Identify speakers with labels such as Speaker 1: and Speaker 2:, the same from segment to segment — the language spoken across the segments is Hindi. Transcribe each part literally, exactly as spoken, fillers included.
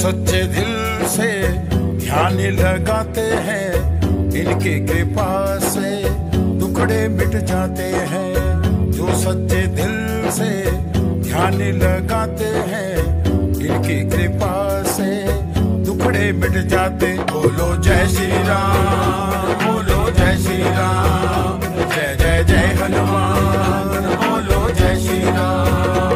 Speaker 1: सच्चे दिल से ध्यान लगाते हैं, इनकी कृपा से दुखड़े मिट जाते हैं। जो सच्चे दिल से ध्यान लगाते हैं, इनकी कृपा से दुखड़े मिट जाते। बोलो जय श्री राम, बोलो जय श्री राम, जय जय जय हनुमान, बोलो जय श्री राम।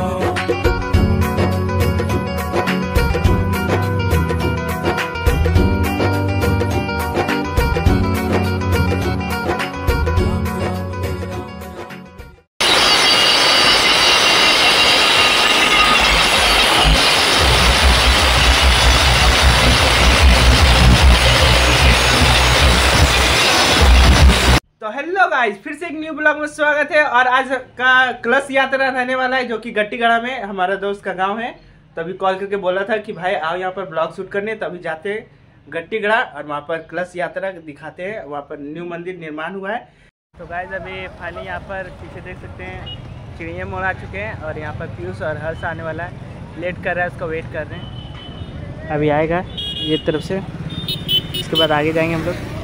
Speaker 2: तो हेलो गाइस, फिर से एक न्यू ब्लॉग में स्वागत है। और आज का कलश यात्रा रहने वाला है, जो कि गट्टीगढ़ा में हमारा दोस्त का गांव है। तो अभी कॉल करके बोला था कि भाई आओ यहाँ पर ब्लॉग शूट करने। तो अभी जाते हैं गट्टीगढ़ा और वहाँ पर कलश यात्रा दिखाते हैं। वहाँ पर न्यू मंदिर निर्माण हुआ है। तो गाइस अभी फाइनली यहाँ पर पीछे देख सकते हैं चिड़िया मोड़ आ चुके हैं। और यहाँ पर पीयूष और हर्ष आने वाला है, लेट कर रहा है, उसका वेट कर रहे हैं। अभी आएगा ये तरफ से, इसके बाद आगे जाएंगे हम लोग।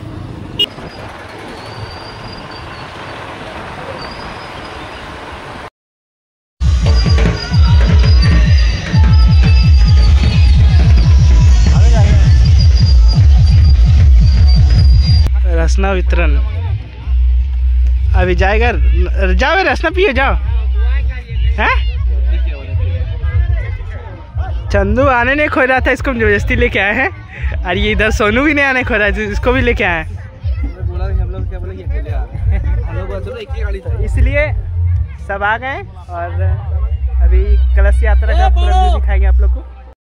Speaker 2: रसना वितरण अभी जाएगा। जाओ रसना पियो, जाओ। हैं? चंदू आने नहीं खो रहा था, इसको जबरदस्ती लेके आए हैं। और ये इधर सोनू भी नहीं आने खो रहा है, इसको भी लेके आए हैं। इसलिए सब आ गए और अभी कलश यात्रा का पूरा व्यू दिखाएंगे आप लोग को।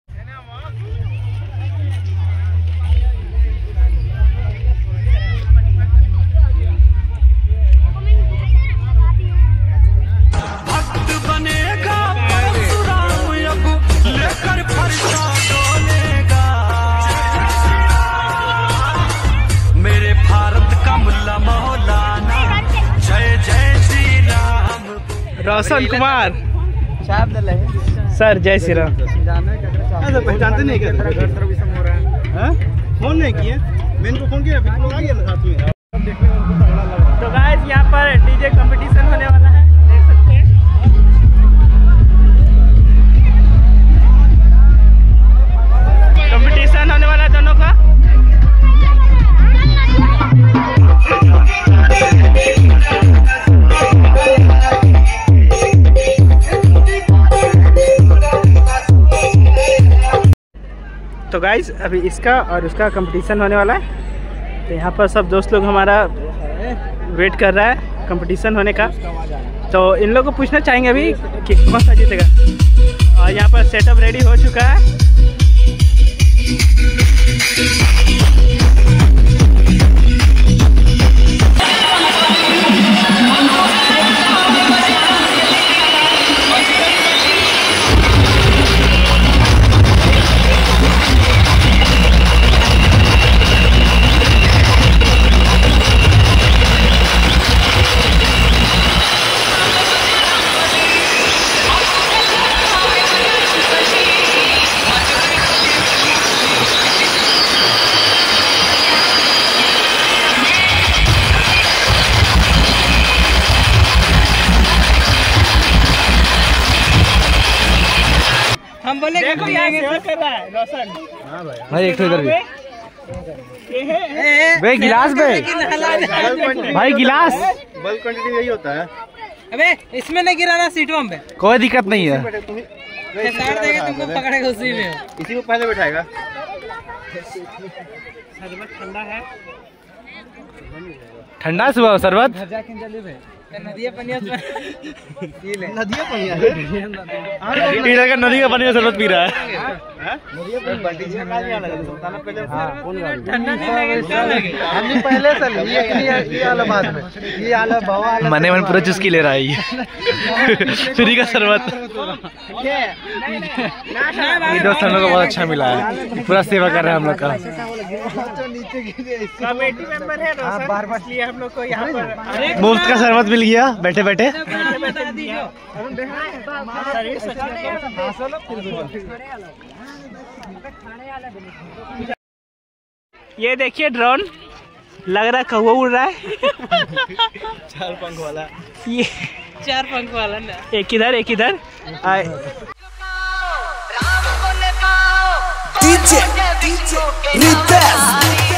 Speaker 2: रोशन कुमार सर, जय श्री राम।
Speaker 3: पहचानते नहीं क्या? फोन नहीं किए, मैंने को फोन किया, आ गया ना साथ में।
Speaker 2: तो गाइस यहाँ पर डीजे कंपटीशन होने वाला है, देख सकते हैं। कंपटीशन होने वाला है दोनों का। तो गाइज अभी इसका और उसका कंपटीशन होने वाला है। तो यहाँ पर सब दोस्त लोग हमारा वेट कर रहा है कंपटीशन होने का। तो इन लोगों को पूछना चाहेंगे अभी कि कौन सा जीतेगा। और यहाँ पर सेटअप रेडी हो चुका है। हम बोले देखो यहाँ सेवा कर रहा है रोशन। हाँ भाई, भाई एक तो इधर भी भाई गिलास भाई भाई गिलास
Speaker 3: बल्ब क्वांटिटी यही होता है।
Speaker 2: अबे इसमें नहीं गिराना, सीटों पे
Speaker 3: कोई दिक्कत नहीं है।
Speaker 2: देगा तुमको पकड़ेगा उसी में,
Speaker 3: इसी को पहले बैठाएगा।
Speaker 2: शरबत ठंडा है,
Speaker 3: ठंडा सुबह शरबत।
Speaker 2: नदिया पनिया
Speaker 3: नदिया पनिया इधर का नदी का पानी में शरबत पी रहा है। पहले से मने मन पूरा चुस्की ले रहा है ये फ्री का शरबत। दोस्त हम लोग को बहुत अच्छा मिला है, पूरा सेवा कर रहे हैं हम लोग का।
Speaker 2: कमेटी मेंबर है बार बार लिए हम लोग को यहाँ पर
Speaker 3: मुफ्त का शरबत मिल गया बैठे बैठे।
Speaker 2: ये देखिए ड्रोन, लग रहा है कौवा उड़ रहा है।
Speaker 3: चार पंख वाला,
Speaker 2: ये
Speaker 4: चार पंख वाला ना,
Speaker 2: एक इधर एक इधर।
Speaker 5: DJ DJ Ritesh